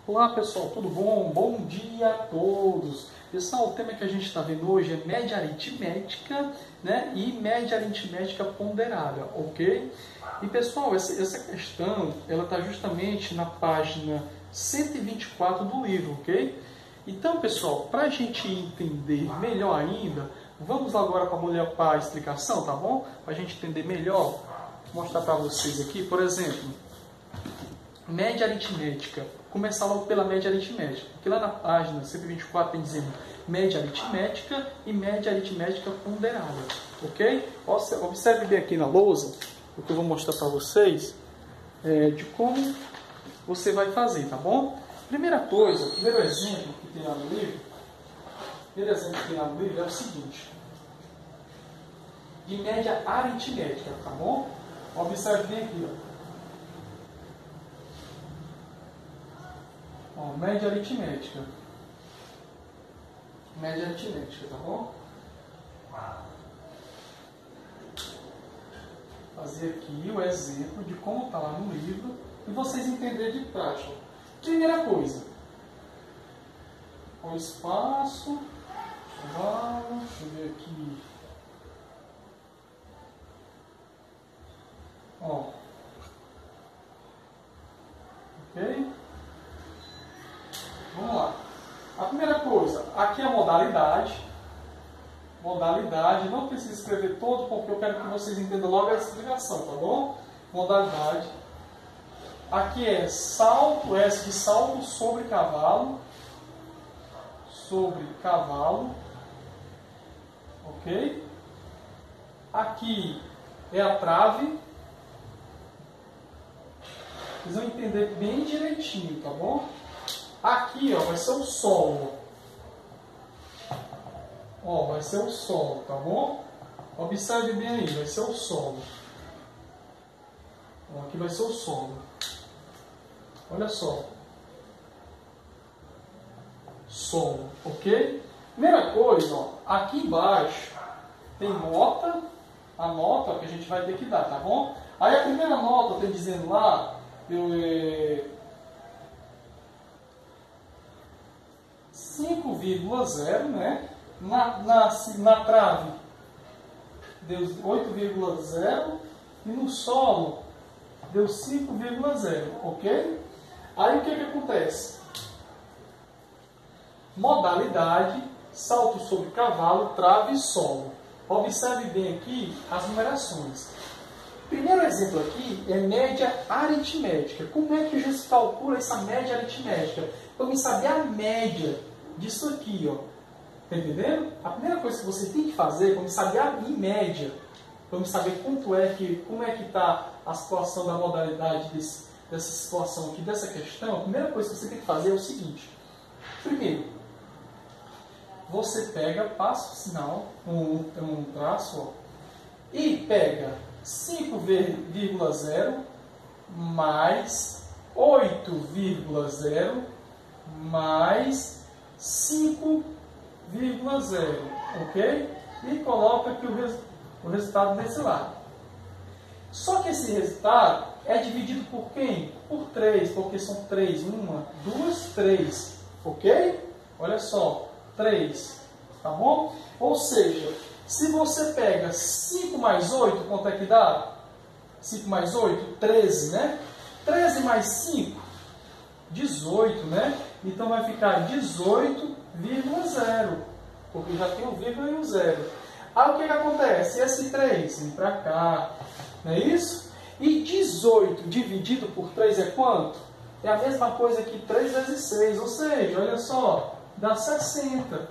Olá pessoal, tudo bom? Bom dia a todos! Pessoal, o tema que a gente está vendo hoje é média aritmética, né? E média aritmética ponderada, ok? E pessoal, essa questão ela está justamente na página 124 do livro, ok? Então pessoal, para a gente entender melhor ainda, vamos agora para a explicação, tá bom? Para a gente entender melhor, vou mostrar para vocês aqui, por exemplo, média aritmética. Começar logo pela média aritmética, porque lá na página 124 tem dizendo média aritmética e média aritmética ponderada, ok? Observe bem aqui na lousa, o que eu vou mostrar para vocês, de como você vai fazer, tá bom? Primeira coisa, o primeiro exemplo que tem lá no livro, é o seguinte, de média aritmética, tá bom? Observe bem aqui, ó. Média aritmética. Média aritmética, tá bom? Fazer aqui o exemplo de como está lá no livro e vocês entenderem de prática. Primeira coisa. O espaço. Deixa eu ver aqui. Ok? Vamos lá. A primeira coisa, aqui é a modalidade. Modalidade, não precisa escrever todo porque eu quero que vocês entendam logo a explicação, tá bom? Modalidade. Aqui é salto, S de salto sobre cavalo. Sobre cavalo. Ok? Aqui é a trave. Vocês vão entender bem direitinho, tá bom? Aqui, ó, vai ser o solo. Ó, vai ser o solo, tá bom? Observe bem aí, vai ser o solo. Ó, aqui vai ser o solo. Olha só. Solo, ok? Primeira coisa, ó, aqui embaixo tem nota. A nota que a gente vai ter que dar, tá bom? Aí a primeira nota tem dizendo lá, 5,0, né? Na trave deu 8,0 e no solo deu 5,0, ok? Aí o que acontece? Modalidade, salto sobre cavalo, trave e solo. Observe bem aqui as numerações. Primeiro exemplo aqui é média aritmética. Como é que a gente calcula essa média aritmética? Para me saber a média disso aqui, ó. Tá entendendo? A primeira coisa que você tem que fazer é para me saber a média, para me saber como é que está a situação da modalidade dessa situação aqui, dessa questão. A primeira coisa que você tem que fazer é o seguinte. Primeiro, você pega, passa o sinal, um traço, ó, e pega 5,0 mais 8,0 mais 5,0, ok? E coloca aqui o resultado desse lado. Só que esse resultado é dividido por quem? Por 3, porque são 3. 1, 2, 3, ok? Olha só, 3, tá bom? Ou seja, se você pega 5 mais 8, quanto é que dá? 5 mais 8, 13, né? 13 mais 5, 18, né? Então vai ficar 18,0, porque já tem o vírgula e o zero. Aí o que acontece? Esse 3 vem para cá, não é isso? E 18 dividido por 3 é quanto? É a mesma coisa que 3 vezes 6, ou seja, olha só, dá 60,0.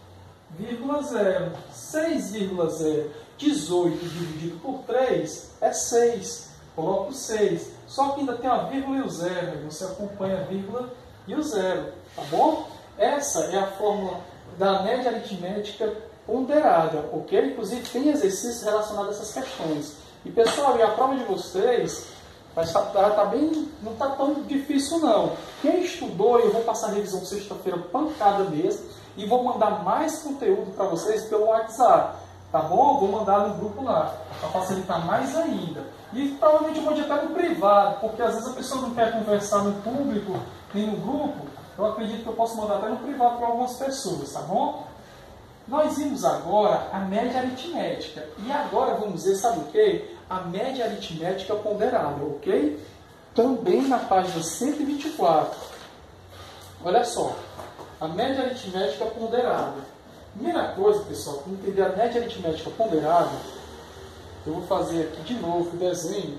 6,0. 18 dividido por 3 é 6. Coloco 6. Só que ainda tem a vírgula e o zero. Você acompanha a vírgula e o zero. Tá bom? Essa é a fórmula da média aritmética ponderada. Ok? Inclusive tem exercícios relacionados a essas questões. E pessoal, e a prova de vocês não está tão difícil não. Quem estudou, eu vou passar a revisão sexta-feira pancada mesmo. E vou mandar mais conteúdo para vocês pelo WhatsApp. tá bom? Eu vou mandar no grupo lá, para facilitar mais ainda. E provavelmente eu vou até no privado, porque às vezes a pessoa não quer conversar no público, nem no grupo. Eu acredito que eu posso mandar até no privado para algumas pessoas, tá bom? Nós vimos agora a média aritmética. E agora vamos ver, sabe o que? A média aritmética ponderada, ok? Também na página 124. Olha só. A média aritmética ponderada. Primeira coisa, pessoal, para entender a média aritmética ponderada, eu vou fazer aqui de novo o desenho.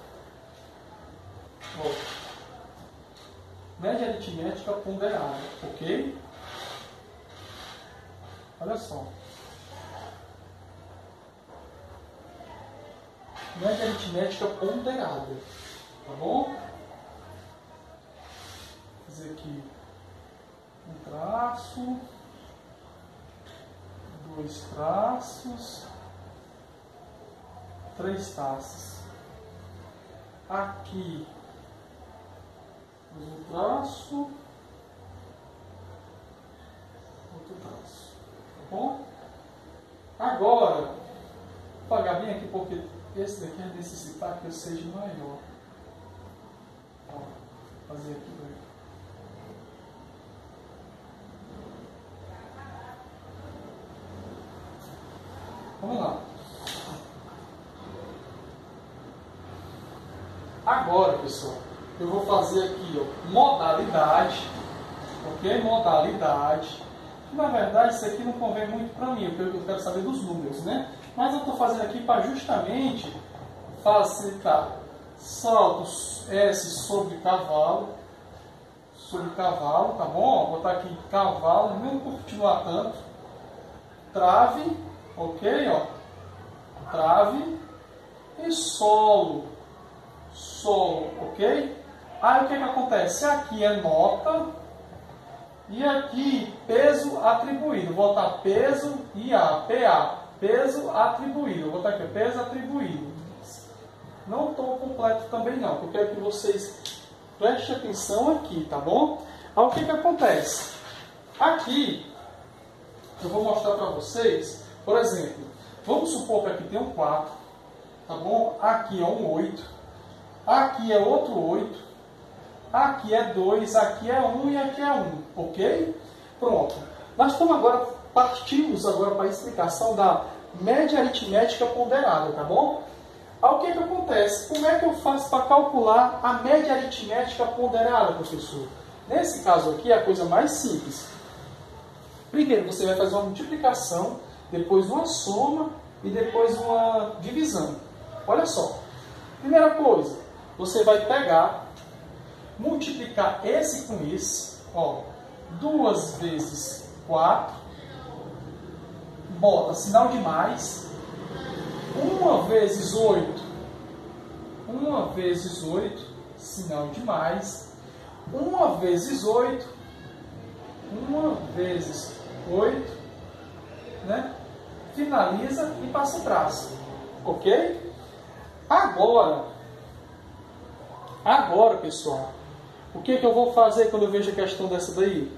Ó. Média aritmética ponderada, ok? Olha só. Média aritmética ponderada, tá bom? Vou fazer aqui um traço, dois traços, três traços. Aqui um traço, outro traço, tá bom? Agora, vou apagar bem aqui porque esse daqui vai necessitar que eu seja maior. Ó, vou fazer aqui bem. Vamos lá. Agora, pessoal, eu vou fazer aqui, ó, modalidade, ok? Modalidade. Na verdade, isso aqui não convém muito para mim, porque eu quero saber dos números, né? Mas eu estou fazendo aqui para justamente facilitar. Salto S sobre cavalo, tá bom? Vou botar aqui cavalo, não continuar tanto. Trave, ok? Ó. Trave e solo, ok? Aí o que acontece? Aqui é nota e aqui peso atribuído. Vou botar peso e PA, peso atribuído. Vou botar aqui peso atribuído. Não estou completo também não, porque eu quero que vocês prestem atenção aqui, tá bom? Aí o que acontece? Aqui eu vou mostrar para vocês, por exemplo, vamos supor que aqui tem um 4, tá bom? Aqui é um 8, aqui é outro 8, aqui é 2, aqui é 1 e aqui é 1, ok? Pronto. Nós estamos agora, partimos agora para a explicação da média aritmética ponderada, tá bom? Aí o que acontece? Como é que eu faço para calcular a média aritmética ponderada, professor? Nesse caso aqui é a coisa mais simples. Primeiro você vai fazer uma multiplicação, depois uma soma e depois uma divisão. Olha só. Primeira coisa, você vai pegar, multiplicar esse com esse, ó, 2 vezes 4, bota sinal de mais, 1 vezes 8, 1 vezes 8, sinal de mais, 1 vezes 8, 1 vezes 8, né? Finaliza e passa o traço, ok? Agora, pessoal, o que eu vou fazer quando eu vejo a questão dessa daí?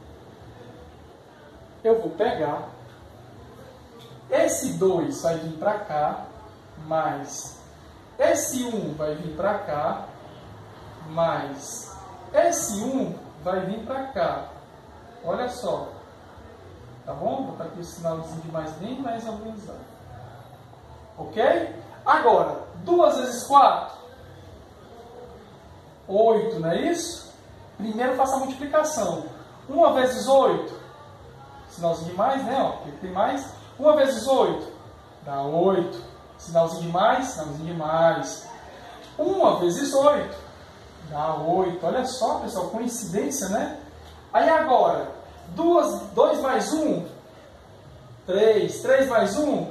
Eu vou pegar, esse 2 vai vir para cá, mais esse 1 vai vir para cá, mais esse 1 vai vir para cá. Olha só. Tá bom? Vou botar aqui o sinalzinho de mais bem mais organizado. Ok? Agora, 2 vezes 4. 8, não é isso? Primeiro faça a multiplicação. 1 vezes 8. Sinalzinho de mais, né? Ó, porque tem mais. 1 vezes 8. Dá 8. Sinalzinho de mais, sinalzinho de mais. 1 vezes 8. Dá 8. Olha só, pessoal, coincidência, né? Aí agora, 2 mais 1, 3. 3 mais 1,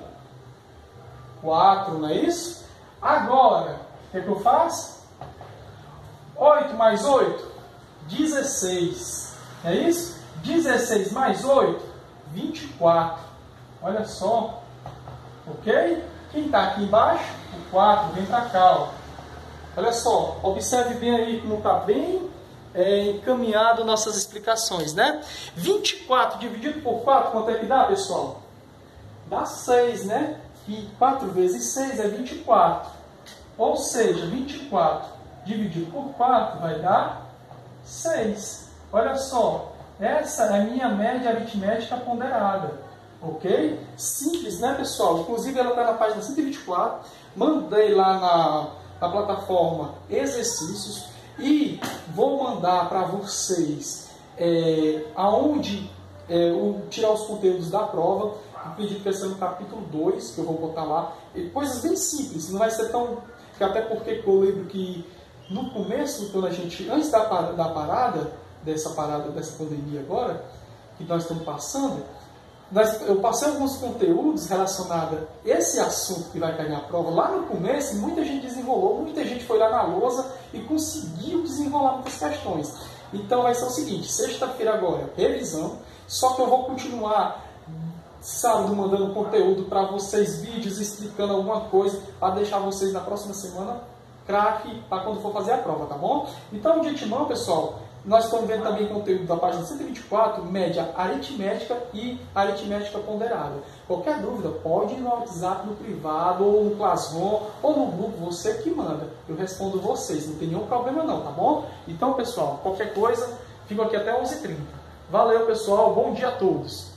4, não é isso? Agora, o que eu faço? 8 mais 8, 16. Não é isso? 16 mais 8, 24. Olha só. Ok? Quem está aqui embaixo? O 4, vem para cá. Ó. Olha só, observe bem aí como está bem encaminhado nossas explicações, né? 24 dividido por 4, quanto é que dá, pessoal? dá 6, né? E 4 vezes 6 é 24. Ou seja, 24 dividido por 4 vai dar 6. Olha só, essa é a minha média aritmética ponderada. Ok? Simples, né, pessoal? Inclusive, ela está na página 124. Mandei lá na plataforma exercícios e vou mandar para vocês aonde tirar os conteúdos da prova. Acredito que vai ser no capítulo 2, que eu vou botar lá. E coisas bem simples, não vai ser tão... Até porque eu lembro que no começo, quando antes dessa pandemia agora, que nós estamos passando, eu passei alguns conteúdos relacionados a esse assunto que vai cair na prova lá no começo, e muita gente desenrolou, muita gente foi lá na lousa e conseguiu desenrolar muitas questões. Então vai ser o seguinte, sexta-feira agora, revisão, só que eu vou continuar sábado mandando conteúdo para vocês, vídeos explicando alguma coisa, para deixar vocês na próxima semana craque para quando for fazer a prova, tá bom? Então, de antemão, pessoal, nós estamos vendo também conteúdo da página 124, média aritmética e aritmética ponderada. Qualquer dúvida, pode ir no WhatsApp, no privado, ou no Classroom, ou no grupo, você que manda. Eu respondo vocês, não tem nenhum problema não, tá bom? Então, pessoal, qualquer coisa, fico aqui até 11h30. Valeu, pessoal, bom dia a todos!